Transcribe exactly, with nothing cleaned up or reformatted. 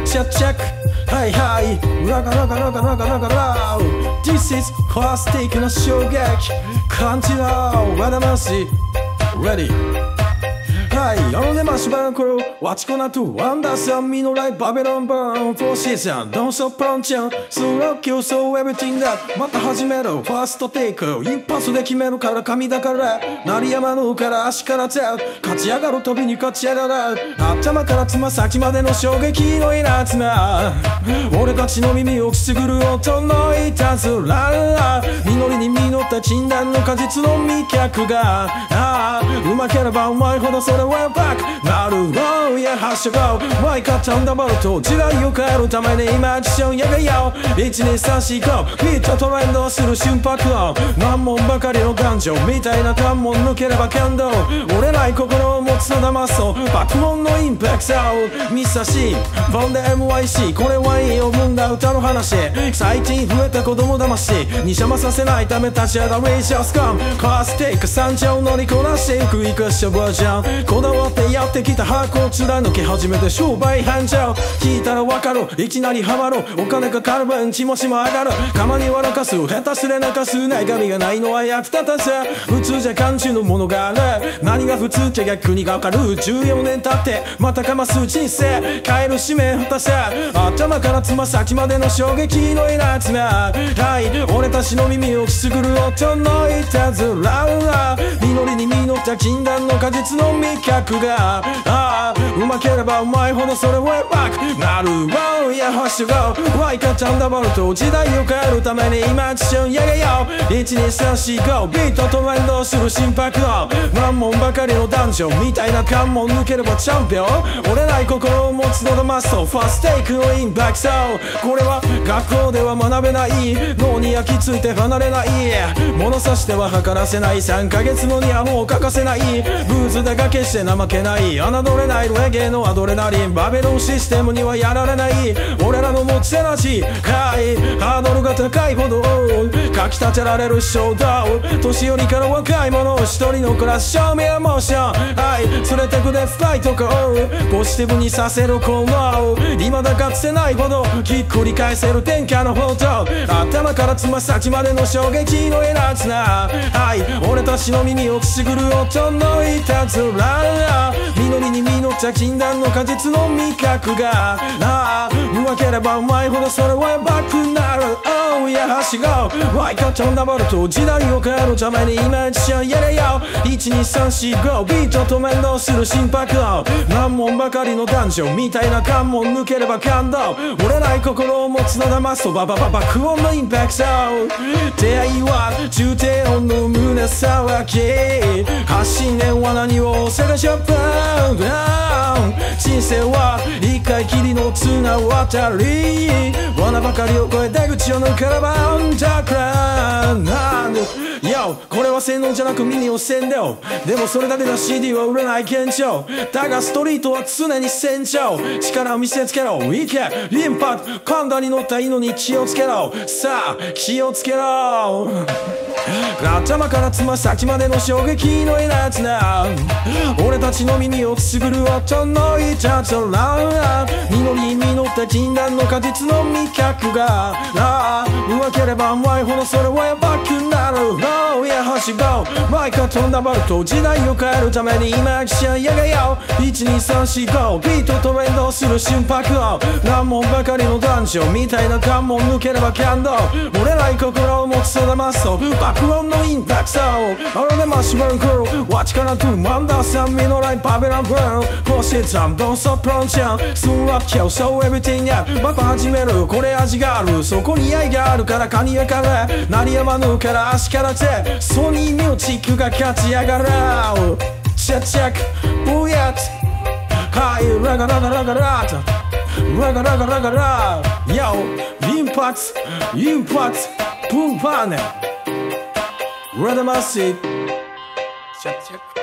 チェックチェックはいはいラガラガラガラガラガラ This is first take の衝撃感じろ What am I see Readyはいあのねマシュバランコロ What's gonna do ワンダーサンミノライバベロンバーン Four season Don't stop punching スローキュー So everything that また始めるファーストテイク一発で決めるから神だから鳴り山のから足から手勝ち上がる飛びに勝ち上がる頭からつま先までの衝撃の稲妻俺たちの耳をくすぐる音のいたずら実りに実った禁断の果実の味覚がああうまければうまいほどそれはバックなるほどいやはしご毎回タンダボルト時代を変えるために今ジションやがよいちにさんしごビートトレンドする瞬拍を難問ばかりの感情みたいな関門抜ければ感動折れない心を持つのだまそう爆音のインパクトミサシボンで エムワイシー これはいいを生んだ歌の話最近増えた子供騙しに邪魔させないため立ち上がりジャスコンカーステイク山頂乗りこなしていく生かしたバージョンこだわってやってきた箱を貫き始めて商売繁盛聞いたらわかるいきなりハマるお金かかる分気持ちも上がる釜に笑かす下手すれ泣かすない神がないのは役立たず普通じゃ感じのものがある何が普通って逆にわかるじゅうよねん経ってまたかます人生変える使命果たせ頭からつま先までの衝撃の稲妻はい俺たちの耳をくすぐる音のいたずら実りに実った禁断の果実の味覚がああうまければうまいほどそれはバックなるわいやはしごワイカチャンダボルト時代を変えるために今一瞬やがよいちにさんしごビートトレンドする心拍の難問ばかりの男女みたいな関門抜ければチャンピオン折れない心を持つのだマストファーストテイクのインパクトこれは学校では学べない脳に焼き付いて離れない物差しでは測らせないさんかげつ後にはもう欠かせないブーズだが決して怠けない侮れないレゲエのアドレナリンバベロンシステムにはやられない俺らの持ちエナジーはいハードルが高いほどかきたてられる衝動年寄りから若い者一人のクラス証明モーションはい連れてくで深いとこポジティブにさせる行動今だかつてないほどひっくり返せる天下の報道頭からつま先までの衝撃のエナツなはい俺たちの耳をくすぐる音のいたずら実りに実った禁断の果実の味覚がああうまければうまいほどそれはバックになる Oh いやはしごワイカトンダボルト時代を変えるために今一緒やれよいちにさんしごビートと連動する心拍を難問ばかりの男女みたいな関門抜ければ感動折れない心を持つのだマストバババ爆音のインパクト出会いは重低音の胸騒ぎ発信念は何を探しゃば人生は一回きりの綱渡り罠ばかりを超え出口を抜ければアンダークラウンド Yo これは洗脳じゃなく耳を洗量でもそれだけの シーディー は売れない現状だがストリートは常に戦場力を見せつけろいけインパクト神田に乗った犬に気をつけろさあ気をつけろ頭からつま先までの衝撃の稲妻俺たちの耳をくすぐる音のいたずら実りに実った禁断の果実の味覚がああうまければうまいほどそれはやばくなる Oh いやはしごマイカトンダボルト時代を変えるために今一緒やがよいちにさんしごビートと連動する心拍を難問ばかりの男女みたいな関門抜ければ感動折れない心を持つのだマスト爆音のインパクト俺でマシュマロクルー What can I do ワンダーサンミノライバベランブラウンこうしてザンドンソプロンチャンスンラッキャー So everything やまた始めるこれ味があるそこに愛があるからカニやから鳴りやまぬから足から手ソニーミュージックが勝ち上がるチェッチェックブヤッはいラガラガラガララガラガラガラ Yo インパクトインパクトブンパーネReady, my seat. Check, check.